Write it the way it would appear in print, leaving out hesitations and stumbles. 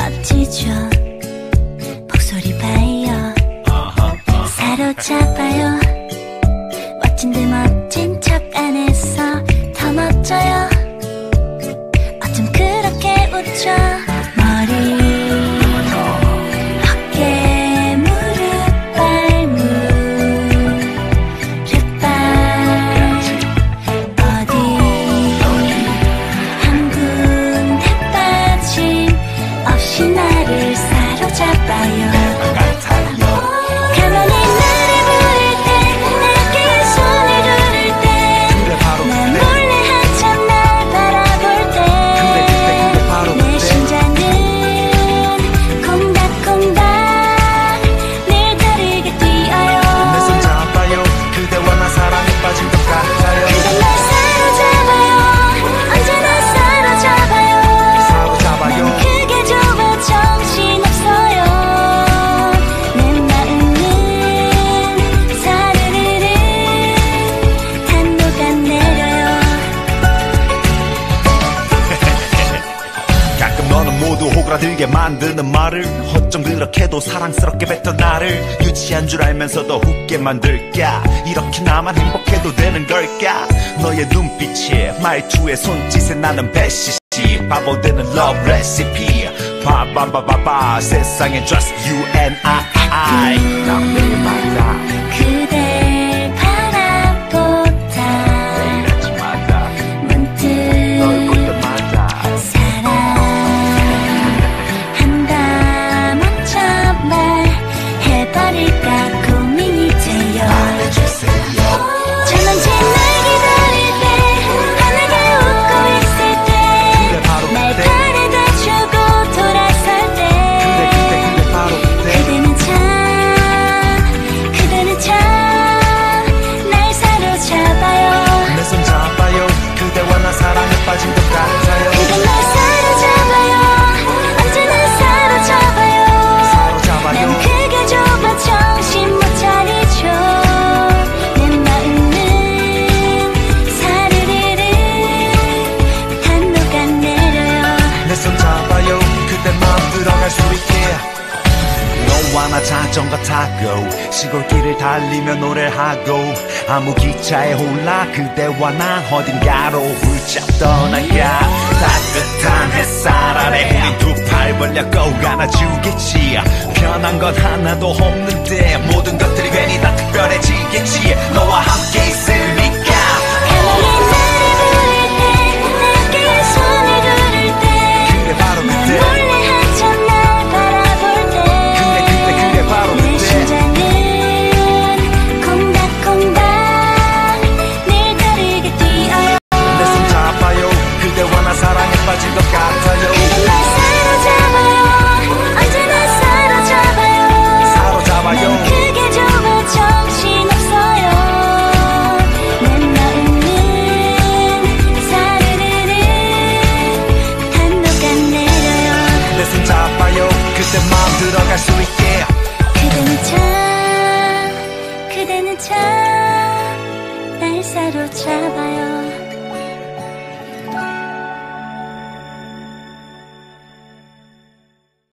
멋지죠. 목소리 봐요. 사로잡아요. 멋진 듯 멋진 척 안 해서 더 멋져요. 어쩜 그렇게 웃죠. 머리 오그라들게 만드는 말을 어쩜 그렇게도 사랑스럽게 뱉던 나를 유치한 줄 알면서도 웃게 만들까. 이렇게 나만 행복해도 되는 걸까. 너의 눈빛에 말투에 손짓에 나는 배시시 바보 되는 love recipe. 바바바바바 세상에 just you and I. 난 매일 맞아 그댈 바라보다 매일 아침마다 문득 널 볼 때마다 해버릴까 고민이 돼요. 말해주세요. 전원진 날 기다릴 때 환하게 웃고 있을 때 날 바래다 주고 돌아설 때 그대는 참 날 사로잡아요. 내 손 잡아요. 그대와 나 사랑에 빠진 것 같아요. 그대 날 사로잡아요. 언제나 사로잡아요. 난 크게 좁아 정신 못 차리죠. 내 마음은 사르르르 단노가 내려요. 내 손 잡아요. 그대 마음 들어갈 수 있게. 너와 나 자전거 타고 시골길을 달리며 노래하고 아무 기차에 올라 그대와 나 어딘가로 훌쩍 떠나가. 따뜻한 햇살 아래 우린 두 팔 벌려 꼭 안아주겠지. 편한 건 하나도 없는데 모든 것들이 괜히 다 특별해지겠지. 너와 함께 있으니까. 가만히 나를 부를 때 내게 손을 두를 때 그래 바로 난 그때. 몰래 한참 날 바라볼 때 그래 바로 내 그때. 심장은 콩닥콩닥 늘 다르게 뛰어요. 내 손 잡아요. 그대와 나 사랑에 빠진 것 같아요. 그대 날 사로잡아요. 언제나 사로잡아요. 사로잡아요. 난 크게 좁아 정신없어요. 내 마음은 사르르르 단노가 내려요. 내 손 잡아요. 그때 마음 들어갈 수 있게.